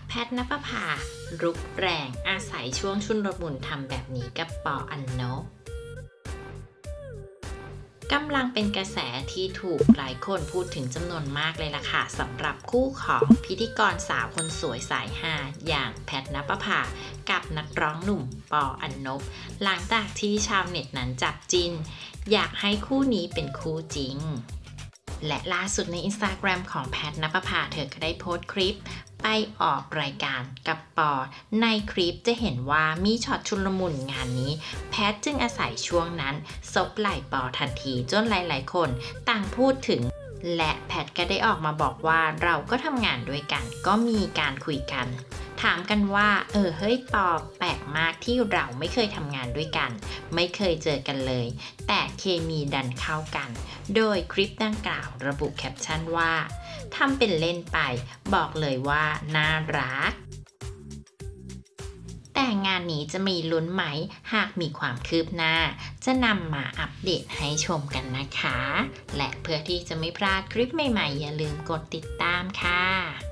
แพทณปภารุกแรงอาศัยช่วงชุลมุนทำแบบนี้กับปออันนบกำลังเป็นกระแสที่ถูกหลายคนพูดถึงจำนวนมากเลยล่ะค่ะสำหรับคู่ของพิธีกรสาวคนสวยสายฮาอย่างแพทณปภากับนักร้องหนุ่มปออันนบหลังจากที่ชาวเน็ตนั้นจับจิ้นอยากให้คู่นี้เป็นคู่จริงและล่าสุดใน Instagram ของแพทณปภาเธอก็ได้โพสต์คลิปไปออกรายการกับปอในคลิปจะเห็นว่ามีช็อตชุลมุนงานนี้แพทจึงอาศัยช่วงนั้นซบไหล่ปอทันทีจนหลายๆคนต่างพูดถึงและแพทก็ได้ออกมาบอกว่าเราก็ทำงานด้วยกันก็มีการคุยกันถามกันว่าเฮ้ยปอแปลกมากที่เราไม่เคยทำงานด้วยกันไม่เคยเจอกันเลยแต่เคมีดันเข้ากันโดยคลิปดังกล่าวระบุแคปชั่นว่าทำเป็นเล่นไปบอกเลยว่าน่ารักแต่งานนี้จะมีลุ้นไหมหากมีความคืบหน้าจะนำมาอัปเดตให้ชมกันนะคะและเพื่อที่จะไม่พลาดคลิปใหม่ๆอย่าลืมกดติดตามค่ะ